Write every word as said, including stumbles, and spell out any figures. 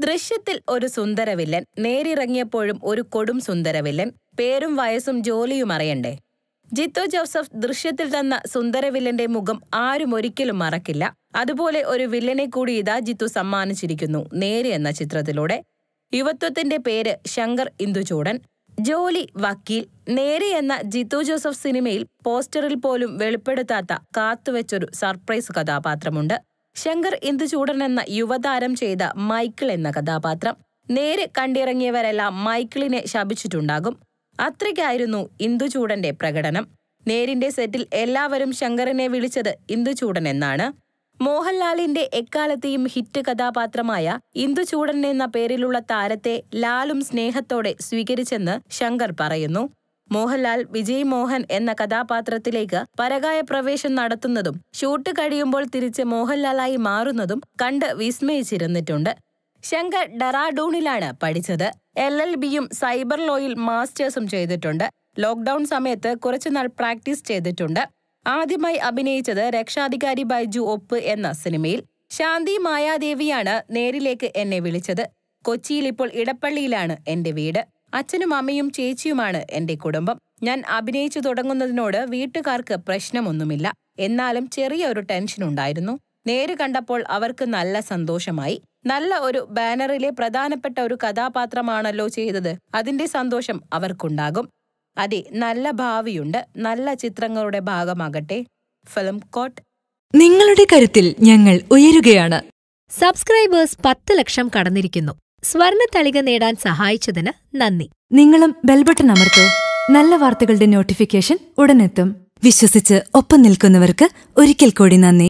ദൃശ്യത്തിൽ ഒരു സുന്ദരവില്ലൻ, നേരിറങ്ങിയപ്പോഴും ഒരു കൊടും സുന്ദരവില്ലൻ. പേരും വയസ്സും ജോലിയും അറിയണ്ടേ? ജിത്തു ജോസഫ് ദൃശ്യത്തിൽ തന്ന സുന്ദരവില്ലന്റെ മുഖം ആരും ഒരിക്കലും മറക്കില്ല. അതുപോലെ ഒരു വില്ലനെ കൂടി ഇതാ ജിത്തു സമ്മാനിച്ചിരിക്കുന്നു നേര് എന്ന ചിത്രത്തിലൂടെ. യുവത്വത്തിന്റെ പേര് ശങ്കർ ഇന്ദുചൂടൻ. ജോലി വക്കീൽ. നേര് എന്ന ജിത്തു ജോസഫ് സിനിമയിൽ പോസ്റ്ററിൽ പോലും വെളിപ്പെടുത്താത്ത കാത്തുവെച്ചൊരു സർപ്രൈസ് കഥാപാത്രമുണ്ട്. ശങ്കർ ഇന്ദുചൂടൻ എന്ന യുവതാരം ചെയ്ത മൈക്കിൾ എന്ന കഥാപാത്രം. നേര് കണ്ടിറങ്ങിയവരെല്ലാം മൈക്കിളിനെ ശപിച്ചിട്ടുണ്ടാകും. അത്രയ്ക്കായിരുന്നു ഇന്ദുചൂടന്റെ പ്രകടനം. നേരിന്റെ സെറ്റിൽ എല്ലാവരും ശങ്കറിനെ വിളിച്ചത് ഇന്ദുചൂടൻ എന്നാണ്. മോഹൻലാലിന്റെ എക്കാലത്തെയും ഹിറ്റ് കഥാപാത്രമായ ഇന്ദുചൂടൻ എന്ന പേരിലുള്ള താരത്തെ ലാലും സ്നേഹത്തോടെ സ്വീകരിച്ചെന്ന് ശങ്കർ പറയുന്നു. മോഹൻലാൽ വിജയ് മോഹൻ എന്ന കഥാപാത്രത്തിലേക്ക് പരകായ പ്രവേശം നടത്തുന്നതും ഷൂട്ട് കഴിയുമ്പോൾ തിരിച്ച് മോഹൻലാലായി മാറുന്നതും കണ്ട് വിസ്മയിച്ചിരുന്നിട്ടുണ്ട്. ശങ്കർ ഡെറാഡൂണിലാണ് പഠിച്ചത്. എൽ എൽ ബിയും സൈബർ ലോയിൽ മാസ്റ്റേഴ്സും ചെയ്തിട്ടുണ്ട്. ലോക്ക്ഡൌൺ സമയത്ത് കുറച്ചുനാൾ പ്രാക്ടീസ് ചെയ്തിട്ടുണ്ട്. ആദ്യമായി അഭിനയിച്ചത് രക്ഷാധികാരി ബൈജു ഒപ്പ് എന്ന സിനിമയിൽ. ശാന്തി മായാദേവിയാണ് നേരിലേക്ക് എന്നെ വിളിച്ചത്. കൊച്ചിയിൽ ഇപ്പോൾ ഇടപ്പള്ളിയിലാണ് എന്റെ വീട്. അച്ഛനും അമ്മയും ചേച്ചിയുമാണ് എന്റെ കുടുംബം. ഞാൻ അഭിനയിച്ചു തുടങ്ങുന്നതിനോട് വീട്ടുകാർക്ക് പ്രശ്നമൊന്നുമില്ല. എന്നാലും ചെറിയ ഒരു ടെൻഷൻ ഉണ്ടായിരുന്നു. നേര് കണ്ടപ്പോൾ അവർക്ക് നല്ല സന്തോഷമായി. നല്ല ഒരു ബാനറിലെ പ്രധാനപ്പെട്ട ഒരു കഥാപാത്രമാണല്ലോ ചെയ്തത്. അതിന്റെ സന്തോഷം അവർക്കുണ്ടാകും. അതെ, നല്ല ഭാവിയുണ്ട്. നല്ല ചിത്രങ്ങളുടെ ഭാഗമാകട്ടെ. Film coat. നിങ്ങളുടെ കരുത്തിൽ ഞങ്ങൾ ഉയരുകയാണ്. സബ്സ്ക്രൈബേഴ്സ് പത്ത് ലക്ഷം കടന്നിരിക്കുന്നു. സ്വർണ തളിക നേടാൻ സഹായിച്ചതിന് നന്ദി. നിങ്ങളും ബെൽബട്ടൺ അമർത്തോ. നല്ല വാർത്തകളുടെ നോട്ടിഫിക്കേഷൻ ഉടനെത്തും. വിശ്വസിച്ച് ഒപ്പം നിൽക്കുന്നവർക്ക് ഒരിക്കൽ കൂടി നന്ദി.